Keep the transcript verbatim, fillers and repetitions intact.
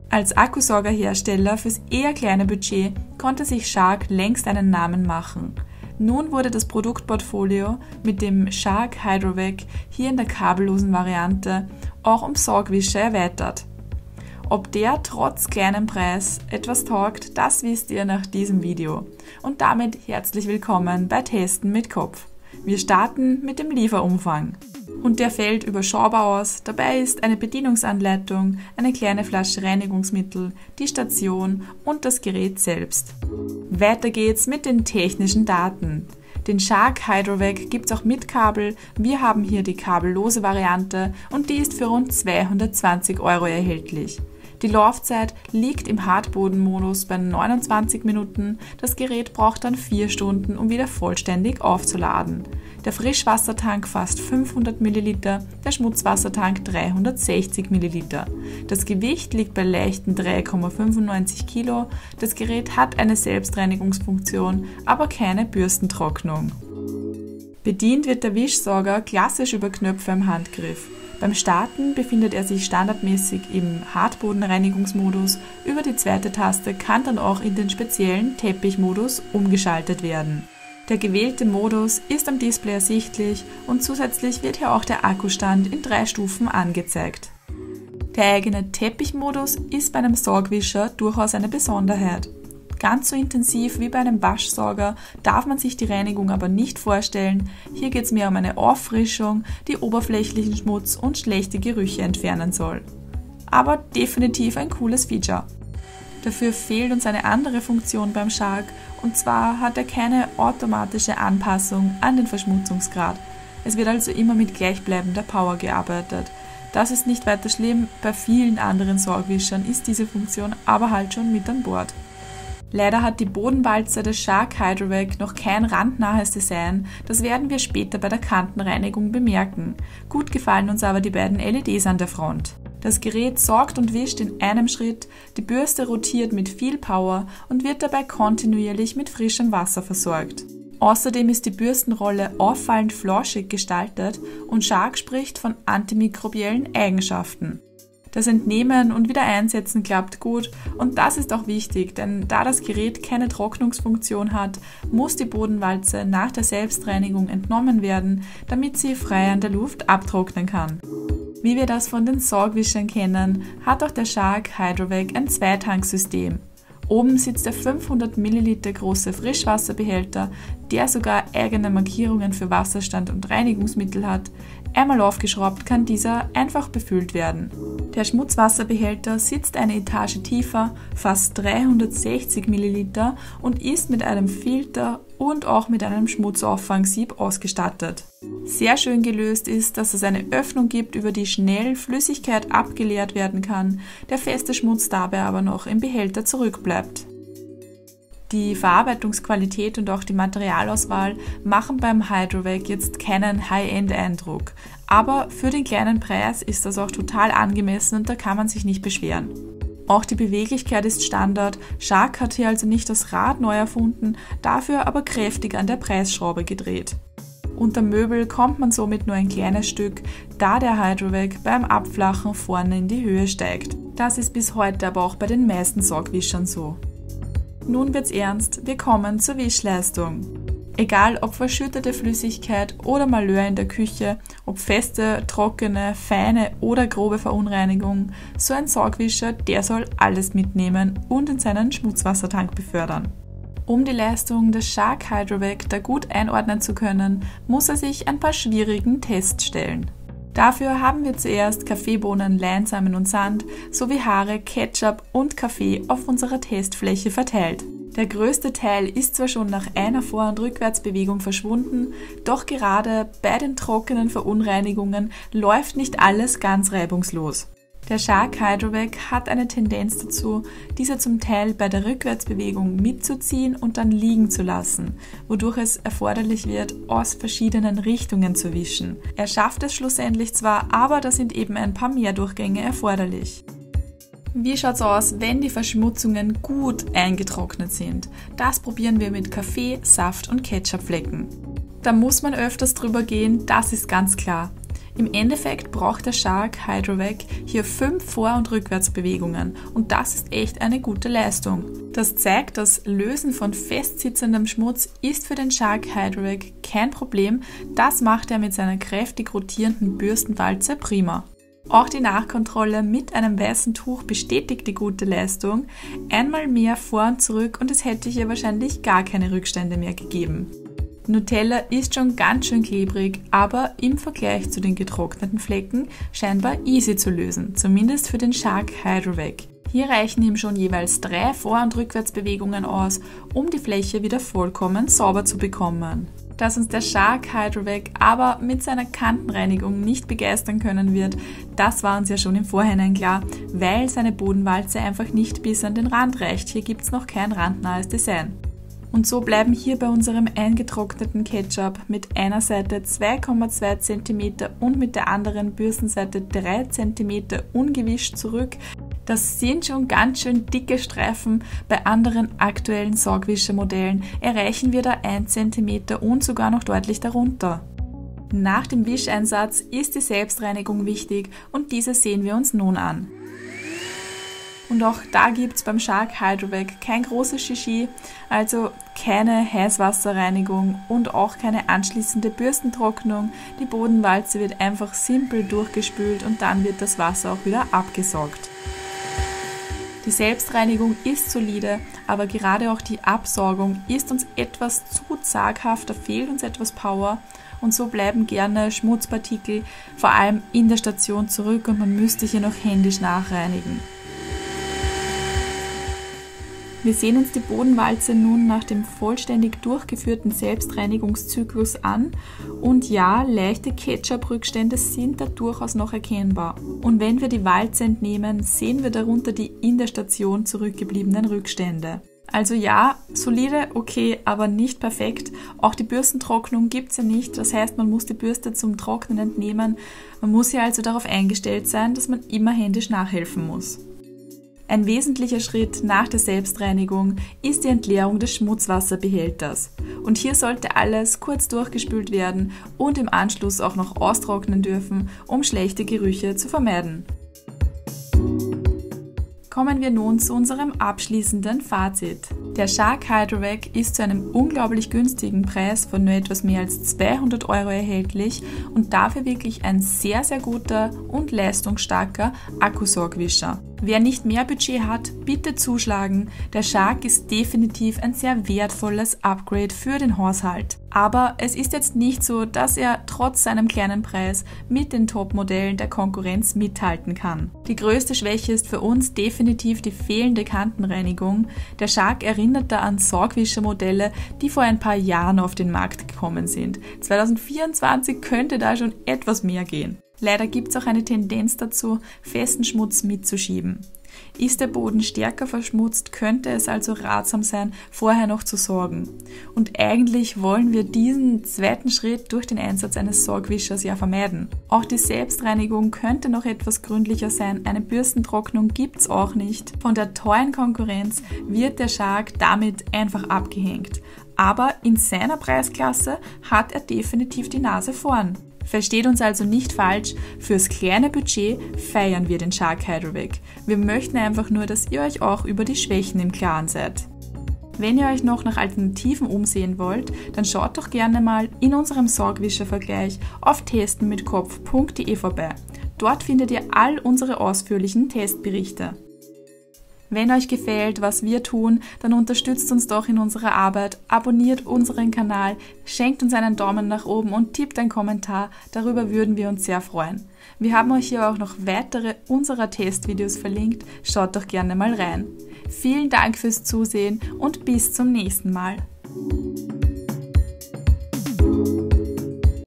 Als Akkusaugerhersteller fürs eher kleine Budget konnte sich Shark längst einen Namen machen. Nun wurde das Produktportfolio mit dem Shark Hydrovac hier in der kabellosen Variante auch um Saugwischer erweitert. Ob der trotz kleinem Preis etwas taugt, das wisst ihr nach diesem Video. Und damit herzlich willkommen bei Testen mit Kopf. Wir starten mit dem Lieferumfang. Und der fällt überschaubar aus. Dabei ist eine Bedienungsanleitung, eine kleine Flasche Reinigungsmittel, die Station und das Gerät selbst. Weiter geht's mit den technischen Daten. Den Shark Hydrovac gibt's auch mit Kabel. Wir haben hier die kabellose Variante und die ist für rund zweihundertzwanzig Euro erhältlich. Die Laufzeit liegt im Hartbodenmodus bei neunundzwanzig Minuten. Das Gerät braucht dann vier Stunden, um wieder vollständig aufzuladen. Der Frischwassertank fasst fünfhundert Milliliter, der Schmutzwassertank dreihundertsechzig Milliliter. Das Gewicht liegt bei leichten drei Komma fünfundneunzig Kilo. Das Gerät hat eine Selbstreinigungsfunktion, aber keine Bürstentrocknung. Bedient wird der Wischsauger klassisch über Knöpfe im Handgriff. Beim Starten befindet er sich standardmäßig im Hartbodenreinigungsmodus. Über die zweite Taste kann dann auch in den speziellen Teppichmodus umgeschaltet werden. Der gewählte Modus ist am Display ersichtlich und zusätzlich wird hier auch der Akkustand in drei Stufen angezeigt. Der eigene Teppichmodus ist bei einem Saugwischer durchaus eine Besonderheit. Ganz so intensiv wie bei einem Waschsauger darf man sich die Reinigung aber nicht vorstellen. Hier geht es mehr um eine Auffrischung, die oberflächlichen Schmutz und schlechte Gerüche entfernen soll. Aber definitiv ein cooles Feature. Dafür fehlt uns eine andere Funktion beim Shark, und zwar hat er keine automatische Anpassung an den Verschmutzungsgrad. Es wird also immer mit gleichbleibender Power gearbeitet. Das ist nicht weiter schlimm, bei vielen anderen Saugwischern ist diese Funktion aber halt schon mit an Bord. Leider hat die Bodenwalze des Shark Hydrovac noch kein randnahes Design, das werden wir später bei der Kantenreinigung bemerken. Gut gefallen uns aber die beiden L E Ds an der Front. Das Gerät saugt und wischt in einem Schritt, die Bürste rotiert mit viel Power und wird dabei kontinuierlich mit frischem Wasser versorgt. Außerdem ist die Bürstenrolle auffallend flauschig gestaltet und Shark spricht von antimikrobiellen Eigenschaften. Das Entnehmen und Wiedereinsetzen klappt gut und das ist auch wichtig, denn da das Gerät keine Trocknungsfunktion hat, muss die Bodenwalze nach der Selbstreinigung entnommen werden, damit sie frei an der Luft abtrocknen kann. Wie wir das von den Saugwischern kennen, hat auch der Shark Hydrovac ein Zweitanksystem. Oben sitzt der fünfhundert Milliliter große Frischwasserbehälter, der sogar eigene Markierungen für Wasserstand und Reinigungsmittel hat. Einmal aufgeschraubt kann dieser einfach befüllt werden. Der Schmutzwasserbehälter sitzt eine Etage tiefer, fast dreihundertsechzig Milliliter und ist mit einem Filter und auch mit einem Schmutzauffangsieb ausgestattet. Sehr schön gelöst ist, dass es eine Öffnung gibt, über die schnell Flüssigkeit abgeleert werden kann, der feste Schmutz dabei aber noch im Behälter zurückbleibt. Die Verarbeitungsqualität und auch die Materialauswahl machen beim Hydrovac jetzt keinen High-End-Eindruck. Aber für den kleinen Preis ist das auch total angemessen und da kann man sich nicht beschweren. Auch die Beweglichkeit ist Standard. Shark hat hier also nicht das Rad neu erfunden, dafür aber kräftig an der Preisschraube gedreht. Unter Möbel kommt man somit nur ein kleines Stück, da der Hydrovac beim Abflachen vorne in die Höhe steigt. Das ist bis heute aber auch bei den meisten Saugwischern so. Nun wird's ernst, wir kommen zur Wischleistung. Egal ob verschüttete Flüssigkeit oder Malheur in der Küche, ob feste, trockene, feine oder grobe Verunreinigung, so ein Saugwischer, der soll alles mitnehmen und in seinen Schmutzwassertank befördern. Um die Leistung des Shark Hydrovac da gut einordnen zu können, muss er sich ein paar schwierigen Tests stellen. Dafür haben wir zuerst Kaffeebohnen, Leinsamen und Sand sowie Haare, Ketchup und Kaffee auf unserer Testfläche verteilt. Der größte Teil ist zwar schon nach einer Vor- und Rückwärtsbewegung verschwunden, doch gerade bei den trockenen Verunreinigungen läuft nicht alles ganz reibungslos. Der Shark Hydrovac hat eine Tendenz dazu, diese zum Teil bei der Rückwärtsbewegung mitzuziehen und dann liegen zu lassen, wodurch es erforderlich wird, aus verschiedenen Richtungen zu wischen. Er schafft es schlussendlich zwar, aber da sind eben ein paar mehr Durchgänge erforderlich. Wie schaut's aus, wenn die Verschmutzungen gut eingetrocknet sind? Das probieren wir mit Kaffee, Saft und Ketchupflecken. Da muss man öfters drüber gehen, das ist ganz klar. Im Endeffekt braucht der Shark Hydrovac hier fünf Vor- und Rückwärtsbewegungen und das ist echt eine gute Leistung. Das zeigt, das Lösen von festsitzendem Schmutz ist für den Shark Hydrovac kein Problem, das macht er mit seiner kräftig rotierenden Bürstenwalze prima. Auch die Nachkontrolle mit einem weißen Tuch bestätigt die gute Leistung, einmal mehr vor und zurück und es hätte hier wahrscheinlich gar keine Rückstände mehr gegeben. Nutella ist schon ganz schön klebrig, aber im Vergleich zu den getrockneten Flecken scheinbar easy zu lösen, zumindest für den Shark Hydrovac. Hier reichen ihm schon jeweils drei Vor- und Rückwärtsbewegungen aus, um die Fläche wieder vollkommen sauber zu bekommen. Dass uns der Shark Hydrovac aber mit seiner Kantenreinigung nicht begeistern können wird, das war uns ja schon im Vorhinein klar, weil seine Bodenwalze einfach nicht bis an den Rand reicht. Hier gibt es noch kein randnahes Design. Und so bleiben hier bei unserem eingetrockneten Ketchup mit einer Seite zwei Komma zwei Zentimeter und mit der anderen Bürstenseite drei Zentimeter ungewischt zurück. Das sind schon ganz schön dicke Streifen. Bei anderen aktuellen Saugwischermodellen erreichen wir da ein Zentimeter und sogar noch deutlich darunter. Nach dem Wischeinsatz ist die Selbstreinigung wichtig und diese sehen wir uns nun an. Und auch da gibt es beim Shark Hydrovac kein großes Shishi, also keine Heißwasserreinigung und auch keine anschließende Bürstentrocknung. Die Bodenwalze wird einfach simpel durchgespült und dann wird das Wasser auch wieder abgesaugt. Die Selbstreinigung ist solide, aber gerade auch die Absaugung ist uns etwas zu zaghaft, da fehlt uns etwas Power und so bleiben gerne Schmutzpartikel vor allem in der Station zurück und man müsste hier noch händisch nachreinigen. Wir sehen uns die Bodenwalze nun nach dem vollständig durchgeführten Selbstreinigungszyklus an und ja, leichte Ketchup-Rückstände sind da durchaus noch erkennbar. Und wenn wir die Walze entnehmen, sehen wir darunter die in der Station zurückgebliebenen Rückstände. Also ja, solide, okay, aber nicht perfekt. Auch die Bürstentrocknung gibt es ja nicht, das heißt, man muss die Bürste zum Trocknen entnehmen. Man muss ja also darauf eingestellt sein, dass man immer händisch nachhelfen muss. Ein wesentlicher Schritt nach der Selbstreinigung ist die Entleerung des Schmutzwasserbehälters. Und hier sollte alles kurz durchgespült werden und im Anschluss auch noch austrocknen dürfen, um schlechte Gerüche zu vermeiden. Kommen wir nun zu unserem abschließenden Fazit. Der Shark Hydrovac ist zu einem unglaublich günstigen Preis von nur etwas mehr als zweihundert Euro erhältlich und dafür wirklich ein sehr, sehr guter und leistungsstarker Akkusaugwischer. Wer nicht mehr Budget hat, bitte zuschlagen. Der Shark ist definitiv ein sehr wertvolles Upgrade für den Haushalt. Aber es ist jetzt nicht so, dass er trotz seinem kleinen Preis mit den Top-Modellen der Konkurrenz mithalten kann. Die größte Schwäche ist für uns definitiv die fehlende Kantenreinigung. Der Shark erinnert da an Saugwischermodelle, die vor ein paar Jahren auf den Markt gekommen sind. zwanzig vierundzwanzig könnte da schon etwas mehr gehen. Leider gibt es auch eine Tendenz dazu, festen Schmutz mitzuschieben. Ist der Boden stärker verschmutzt, könnte es also ratsam sein, vorher noch zu sorgen. Und eigentlich wollen wir diesen zweiten Schritt durch den Einsatz eines Saugwischers ja vermeiden. Auch die Selbstreinigung könnte noch etwas gründlicher sein, eine Bürstentrocknung gibt es auch nicht. Von der teuren Konkurrenz wird der Shark damit einfach abgehängt. Aber in seiner Preisklasse hat er definitiv die Nase vorn. Versteht uns also nicht falsch, fürs kleine Budget feiern wir den Shark Hydrovac. Wir möchten einfach nur, dass ihr euch auch über die Schwächen im Klaren seid. Wenn ihr euch noch nach Alternativen umsehen wollt, dann schaut doch gerne mal in unserem Saugwischervergleich auf testen mit kopf punkt de vorbei. Dort findet ihr all unsere ausführlichen Testberichte. Wenn euch gefällt, was wir tun, dann unterstützt uns doch in unserer Arbeit, abonniert unseren Kanal, schenkt uns einen Daumen nach oben und tippt einen Kommentar, darüber würden wir uns sehr freuen. Wir haben euch hier auch noch weitere unserer Testvideos verlinkt, schaut doch gerne mal rein. Vielen Dank fürs Zusehen und bis zum nächsten Mal.